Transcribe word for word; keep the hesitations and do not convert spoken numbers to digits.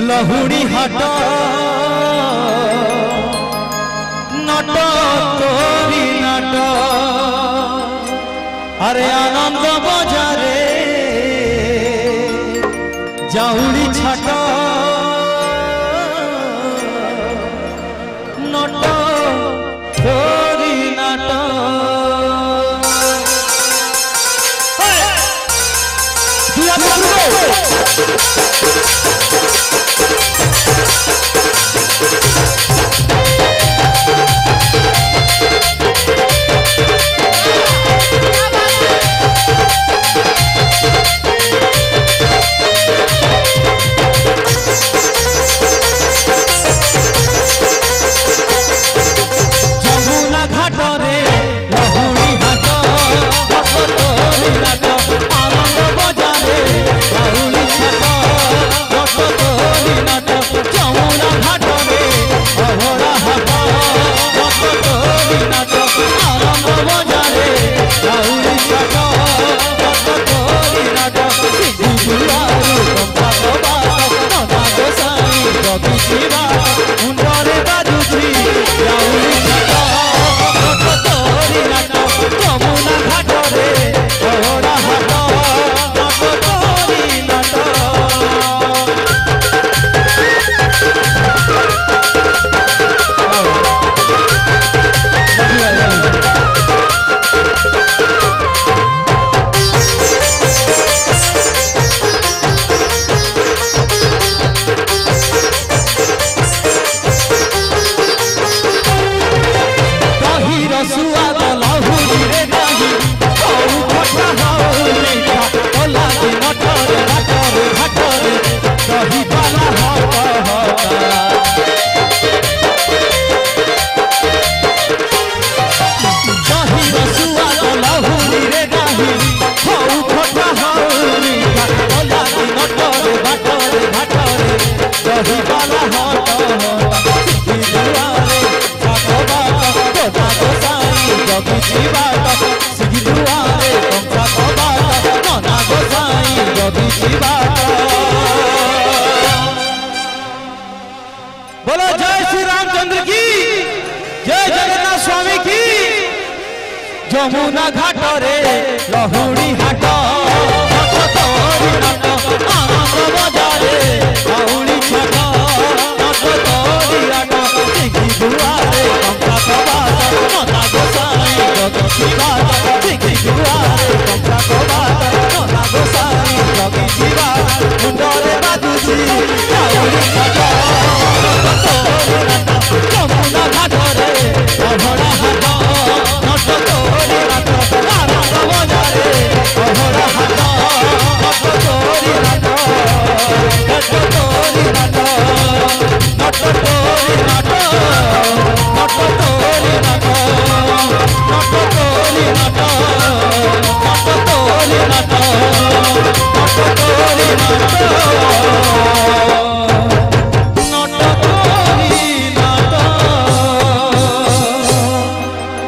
लहुड़ी हाट नट तोरी नाट अरे आनंद बजारे जाऊड़ी छाट नट तोरी नाट जमुना घाट रे लहुड़ी हाट तोरी नाट आनंद बजारे जाऊड़ी छाट नट तोरी नाट जमुना घाट रे अभरा हाट नट तोरी नाट आनंद बजारे जाऊड़ी छाट नट तोरी नाट सिद्धुआरू कंका बात नना गोसाई जगिछि बात मुंडरे बाजुछि जाऊड़ी छाट नट तोरी नाट जमुना घाट रे अभरा हाट नट तोरी नाट सुआद लहुड़ी रे दही हौ खटा हौ मीठा ओला के मटर घाटर घाटर दही वाला हट दही सुआद लहुड़ी रे दही हौ खटा हौ मीठा ओला के मटर घाटर घाटर दही वाला हट जगिछि बात सिद्धुआरे कंका बात नना गोसाई जगिछि बात। बोलो जय श्री रामचंद्र की जय जगन्नाथ स्वामी की। जमुना घाट रे लहुड़ी हाट